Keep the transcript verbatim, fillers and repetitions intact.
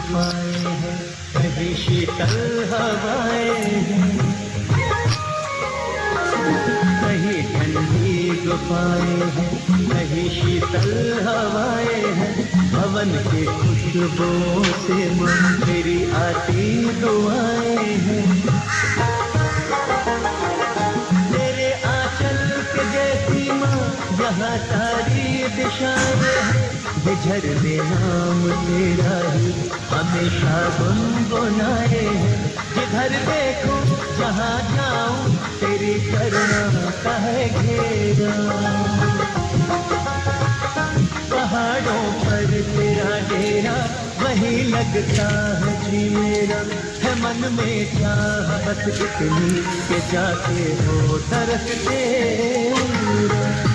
गुफाएं हैं, कहीं शीतल हवाएं हैं, कहीं ठंडी गुफाएं हैं, कहीं शीतल हवाएं हैं। भवन के खुशबुओं से मेरी आती दुआएं हैं। तेरे आंचल के जैसी माँ यहाँ सारी दिशाएं हैं। ये झरने नाम तेरा ही हमेशा गुनगुनाए हैं। जिधर देखो जहाँ जाऊं तेरी करुणा का है घेरा। पहाड़ों पर तेरा डेरा वही लगता है जी मेरा। है मन में चाह बस इतनी के जाके हो तरस तेरा।